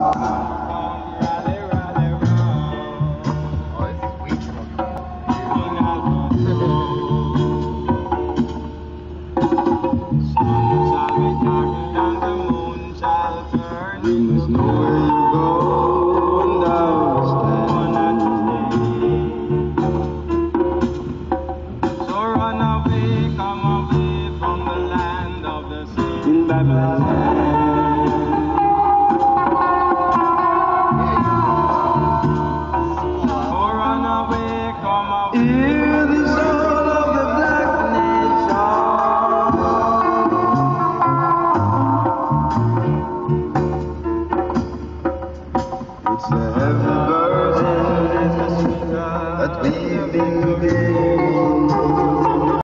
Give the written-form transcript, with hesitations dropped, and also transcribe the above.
Oh, this is way too much. You must know where you go and understand. So run away, come away from the land of the sea. In Babylon.